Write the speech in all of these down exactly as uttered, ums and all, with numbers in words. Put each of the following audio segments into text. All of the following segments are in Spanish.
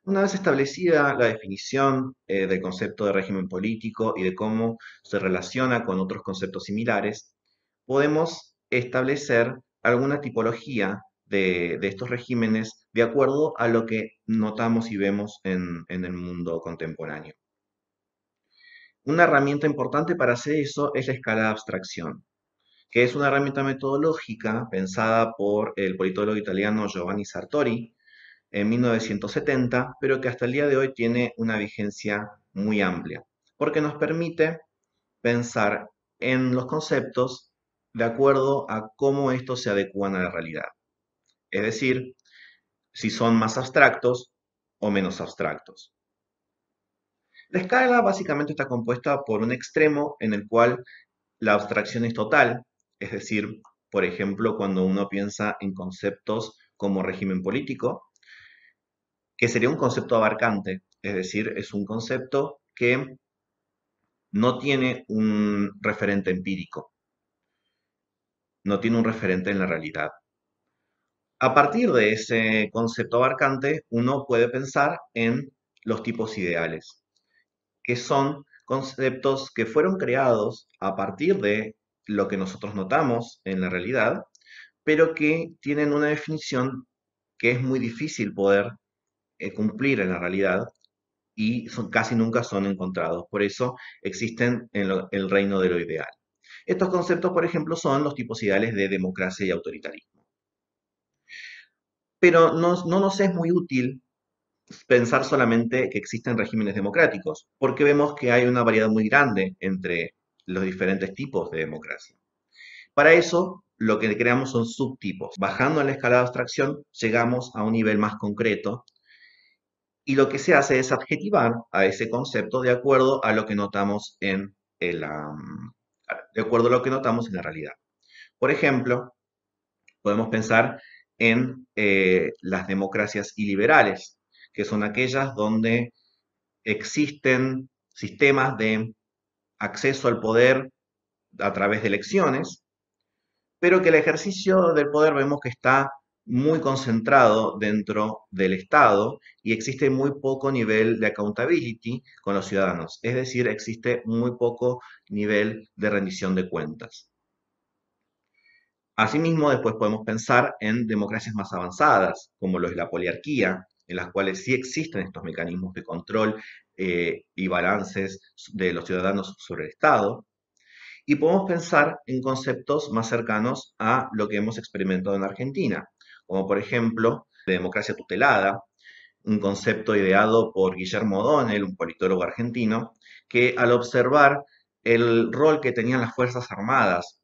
Una vez establecida la definición eh, del concepto de régimen político y de cómo se relaciona con otros conceptos similares, podemos establecer alguna tipología de, de estos regímenes de acuerdo a lo que notamos y vemos en, en el mundo contemporáneo. Una herramienta importante para hacer eso es la escala de abstracción, que es una herramienta metodológica pensada por el politólogo italiano Giovanni Sartori en mil novecientos setenta, pero que hasta el día de hoy tiene una vigencia muy amplia, porque nos permite pensar en los conceptos de acuerdo a cómo estos se adecúan a la realidad. Es decir, si son más abstractos o menos abstractos. La escala básicamente está compuesta por un extremo en el cual la abstracción es total, es decir, por ejemplo, cuando uno piensa en conceptos como régimen político, que sería un concepto abarcante, es decir, es un concepto que no tiene un referente empírico, no tiene un referente en la realidad. A partir de ese concepto abarcante, uno puede pensar en los tipos ideales, que son conceptos que fueron creados a partir de lo que nosotros notamos en la realidad, pero que tienen una definición que es muy difícil poder eh, cumplir en la realidad y son, casi nunca son encontrados. Por eso existen en lo- el reino de lo ideal. Estos conceptos, por ejemplo, son los tipos ideales de democracia y autoritarismo. Pero no, no nos es muy útil pensar solamente que existen regímenes democráticos, porque vemos que hay una variedad muy grande entre los diferentes tipos de democracia. Para eso, lo que creamos son subtipos. Bajando en la escala de abstracción, llegamos a un nivel más concreto y lo que se hace es adjetivar a ese concepto de acuerdo a lo que notamos en el, am, de acuerdo a lo que notamos en la realidad. Por ejemplo, podemos pensar en eh, las democracias iliberales, que son aquellas donde existen sistemas de acceso al poder a través de elecciones, pero que el ejercicio del poder vemos que está muy concentrado dentro del Estado y existe muy poco nivel de accountability con los ciudadanos, es decir, existe muy poco nivel de rendición de cuentas. Asimismo, después podemos pensar en democracias más avanzadas, como lo es la poliarquía, en las cuales sí existen estos mecanismos de control eh, y balances de los ciudadanos sobre el Estado. Y podemos pensar en conceptos más cercanos a lo que hemos experimentado en Argentina, como por ejemplo la democracia tutelada, un concepto ideado por Guillermo O'Donnell, un politólogo argentino, que al observar el rol que tenían las Fuerzas Armadas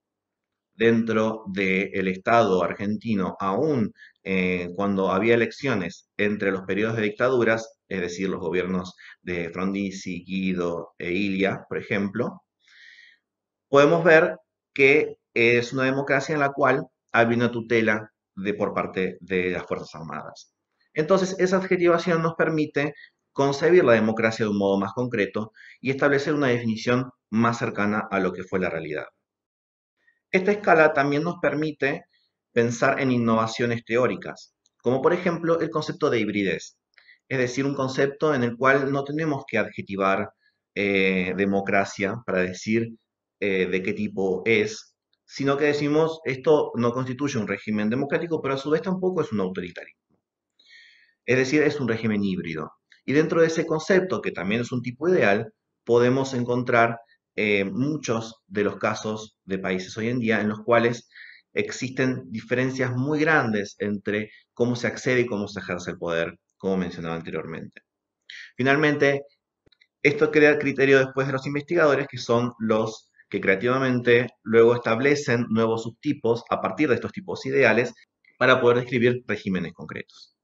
dentro del Estado argentino, aún eh, cuando había elecciones entre los periodos de dictaduras, es decir, los gobiernos de Frondizi, Guido e Ilia, por ejemplo, podemos ver que es una democracia en la cual había una tutela de, por parte de las Fuerzas Armadas. Entonces, esa adjetivación nos permite concebir la democracia de un modo más concreto y establecer una definición más cercana a lo que fue la realidad. Esta escala también nos permite pensar en innovaciones teóricas, como por ejemplo el concepto de hibridez, es decir, un concepto en el cual no tenemos que adjetivar eh, democracia para decir eh, de qué tipo es, sino que decimos esto no constituye un régimen democrático, pero a su vez tampoco es un autoritarismo. Es decir, es un régimen híbrido. Y dentro de ese concepto, que también es un tipo ideal, podemos encontrar eh, muchos de los casos de países hoy en día en los cuales existen diferencias muy grandes entre cómo se accede y cómo se ejerce el poder, como mencionaba anteriormente. Finalmente, esto crea el criterio después de los investigadores, que son los que creativamente luego establecen nuevos subtipos a partir de estos tipos ideales para poder describir regímenes concretos.